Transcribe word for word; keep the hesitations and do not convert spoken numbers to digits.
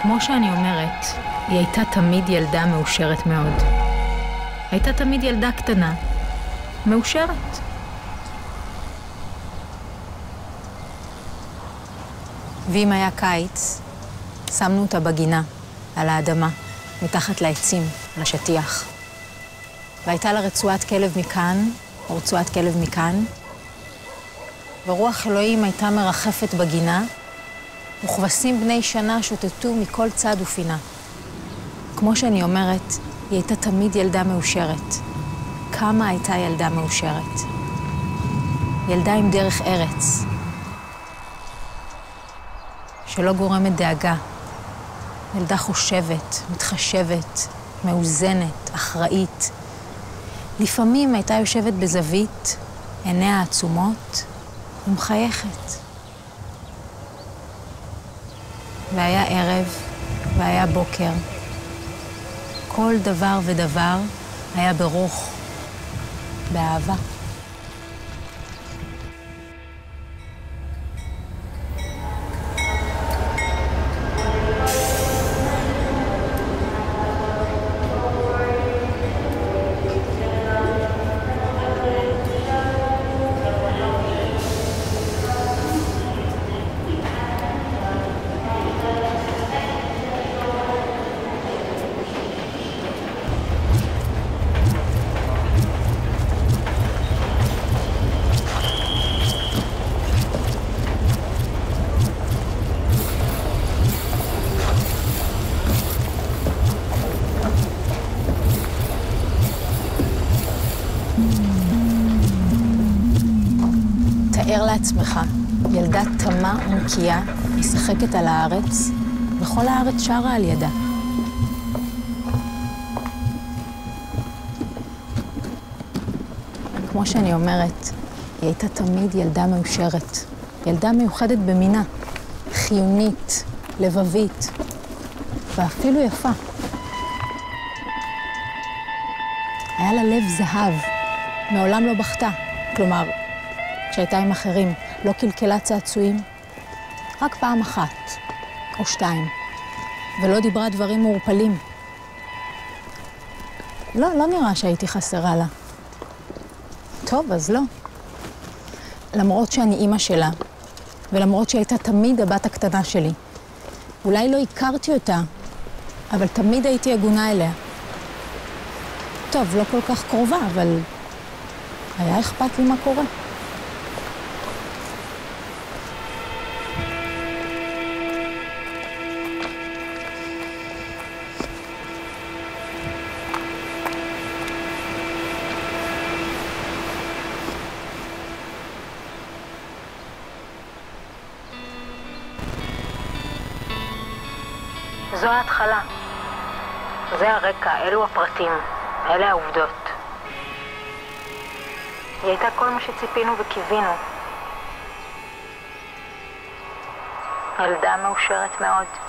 כמו שאני אומרת, היא הייתה תמיד ילדה מאושרת מאוד. הייתה תמיד ילדה קטנה, מאושרת. ואם היה קיץ, שמנו אותה בגינה, על האדמה, מתחת לעצים, על השטיח. והייתה לה רצועת כלב מכאן, או רצועת כלב מכאן, ורוח אלוהים הייתה מרחפת בגינה, וכבשים בני שנה שוטטו מכל צד ופינה. כמו שאני אומרת, היא הייתה תמיד ילדה מאושרת. כמה הייתה ילדה מאושרת? ילדה עם דרך ארץ, שלא גורמת דאגה. ילדה חושבת, מתחשבת, מאוזנת, אחראית. לפעמים הייתה יושבת בזווית, עיניה עצומות, ומחייכת. והיה ערב, והיה בוקר. כל דבר ודבר היה ברוך, באהבה. תאר לעצמך, ילדה תמה ונקייה, משחקת על הארץ, וכל הארץ שרה על ידה. כמו שאני אומרת, היא הייתה תמיד ילדה מאושרת. ילדה מיוחדת במינה, חיונית, לבבית, ואפילו יפה. היה לה לב זהב, מעולם לא בכתה. כלומר, כשהייתה עם אחרים, לא קלקלה צעצועים, רק פעם אחת, או שתיים, ולא דיברה דברים מעורפלים. לא, לא נראה שהייתי חסרה לה. טוב, אז לא. למרות שאני אימא שלה, ולמרות שהיא הייתה תמיד הבת הקטנה שלי. אולי לא הכרתי אותה, אבל תמיד הייתי הגונה אליה. טוב, לא כל כך קרובה, אבל היה אכפת לי מה קורה. זו ההתחלה. זה הרקע, אלו הפרטים, אלה העובדות. היא הייתה כל מה שציפינו וקיווינו. ילדה מאושרת מאוד.